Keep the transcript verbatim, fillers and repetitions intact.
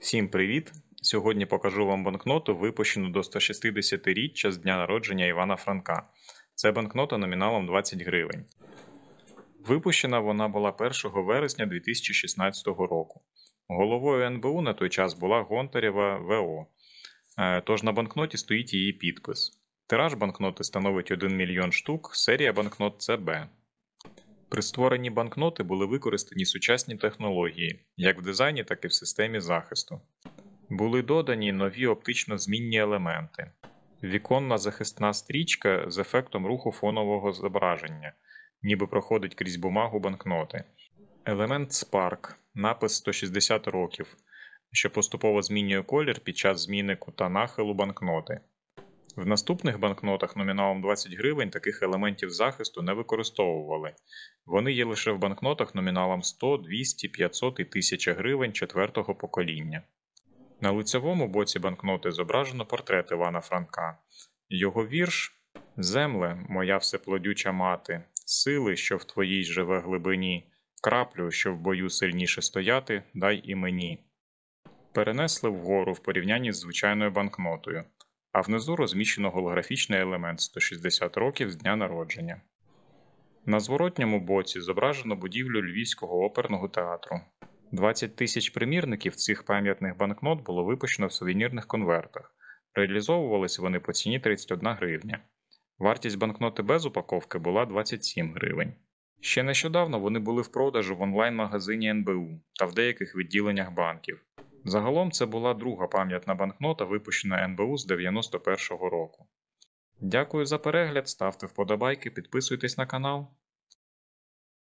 Всім привіт! Сьогодні покажу вам банкноту, випущену до сто шістдесятиріччя з дня народження Івана Франка. Це банкнота номіналом двадцять гривень. Випущена вона була першого вересня дві тисячі шістнадцятого року. Головою ен бе у на той час була Гонтарєва ве о. Тож на банкноті стоїть її підпис. Тираж банкноти становить один мільйон штук, серія банкнот це Б. При створенні банкноти були використані сучасні технології, як в дизайні, так і в системі захисту. Були додані нові оптично-змінні елементи. Віконна захисна стрічка з ефектом руху фонового зображення, ніби проходить крізь бумагу банкноти. Елемент Spark, напис сто шістдесят років, що поступово змінює колір під час зміни кута нахилу банкноти. В наступних банкнотах номіналом двадцять гривень таких елементів захисту не використовували. Вони є лише в банкнотах номіналом сто, двісті, п'ятсот і тисяча гривень четвертого покоління. На лицевому боці банкноти зображено портрет Івана Франка. Його вірш «Земле, моя всеплодюча мати, сили, що в твоїй живе глибині, краплю, що в бою сильніше стояти, дай і мені» перенесли вгору в порівнянні з звичайною банкнотою, а внизу розміщено голографічний елемент сто шістдесят років з дня народження. На зворотньому боці зображено будівлю Львівського оперного театру. двадцять тисяч примірників цих пам'ятних банкнот було випущено в сувенірних конвертах. Реалізовувалися вони по ціні тридцять одна гривня. Вартість банкноти без упаковки була двадцять сім гривень. Ще нещодавно вони були в продажу в онлайн-магазині ен бе у та в деяких відділеннях банків. Загалом це була друга пам'ятна банкнота, випущена ен бе у з дев'яносто першого року. Дякую за перегляд, ставте вподобайки, підписуйтесь на канал.